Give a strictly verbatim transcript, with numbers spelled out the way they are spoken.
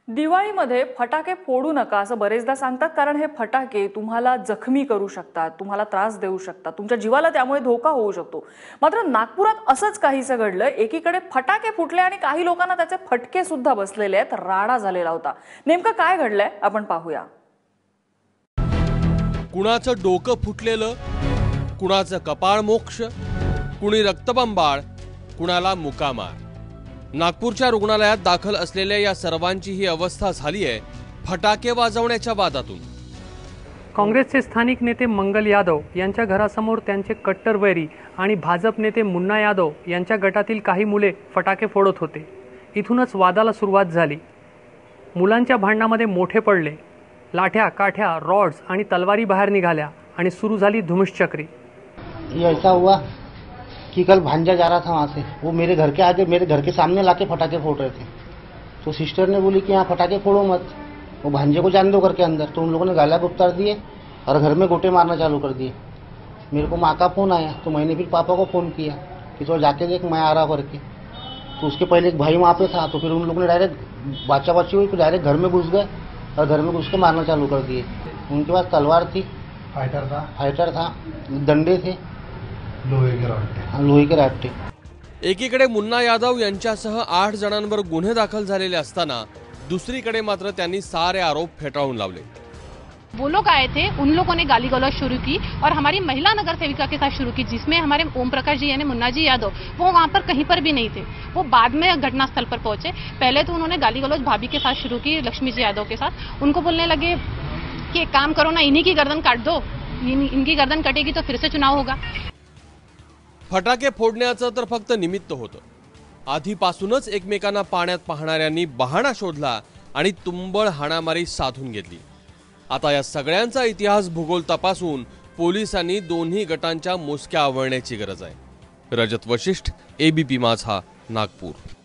दिवाळीमध्ये फटाके फोडू नका असं बरेचदा सांगतात, कारण हे फटाके तुम्हाला जखमी करू शकतात, तुम्हाला त्रास देऊ शकतात, तुमच्या जीवाला त्यामुळे धोका होऊ शकतो। मात्र नागपुरात असंच काहीसं घडलं। एकीकडे फटाके फुटले आणि काही लोकांना त्याचे फटके सुद्धा बसलेले आहेत, राडा झालेला होता। नेमकं काय घडलंय आपण पाहूया। कुणाचं डोकं फुटलेलं, कुणाचं कपाळ मोक्ष, कुणी रक्तबंबाळ, कुणाला मुकामार। नागपूरच्या रुग्णालयात दाखल असलेल्या या सर्वांची ही अवस्था झाली आहे फटाके वाजवण्याच्या वादातून। काँग्रेसचे स्थानिक नेते मंगल यादव यांच्या घरासमोर त्यांचे कट्टर वैरी आणि भाजप नेते मुन्ना यादव यांच्या गटातील काही मुले फटाके फोडत होते। इथूनच वादाला सुरुवात झाली। मुलांच्या भांडणामध्ये मोठे पडले। लाठ्या, काठ्या, रॉड्स आणि तलवारी बाहेर निघाल्या आणि सुरू झाली धुमश्चक्री। ऐसा हुआ कि कल भांजा जा रहा था वहाँ से, वो मेरे घर के आगे मेरे घर के सामने लाके फटाके फोड़ रहे थे। तो सिस्टर ने बोली कि यहाँ फटाके फोड़ो मत, वो भांजे को जान दो घर के अंदर। तो उन लोगों ने गालियाँ गुप्तार दिए और घर में गोटे मारना चालू कर दिए। मेरे को माँ का फ़ोन आया तो मैंने फिर पापा को फ़ोन किया कि तो जाके देख मैं आ रहा करके। तो उसके पहले एक भाई वहाँ पे था, तो फिर उन लोगों ने डायरेक्ट बाचा बाची हुई, फिर डायरेक्ट घर में घुस गए और घर में घुस के मारना चालू कर दिए। उनके पास तलवार थी, फाइटर था फाइटर था डंडे थे, लोहे के राट्टे लोहे के राट्टे। एकीकडे मुन्ना यादव यांच्यासह आठ जणांवर गुन्हे दाखल झालेले असताना दुसरीकडे मात्र त्यांनी सारे आरोप फेटाळून लावले। वो लोग आए थे, उन लोगों ने गाली गलौज शुरू की और हमारी महिला नगर सेविका के साथ शुरू की, जिसमें हमारे ओम प्रकाश जी यानी मुन्ना जी यादव वो वहाँ पर कहीं पर भी नहीं थे। वो बाद में घटनास्थल पर पहुंचे। पहले तो उन्होंने गाली गलौज भाभी के साथ शुरू की, लक्ष्मी जी यादव के साथ। उनको बोलने लगे कि एक काम करो ना, इन्हीं की गर्दन काट दो, इनकी गर्दन कटेगी तो फिर से चुनाव होगा। फटाके फोडण्याचं तर फक्त निमित्त होतं। आधीपासूनच एकमेकांना पाण्यात पाहणाऱ्यांनी बहाणा शोधला आणि तुंबळ हाणामारी साधून घेतली। आता या सगळ्यांचा इतिहास भूगोल तपासून पोलिसांनी दोन्ही गटांच्या मुसक्या आवळण्याची गरज आहे। रजत वशिष्ठ, एबीपी माझा, नागपूर।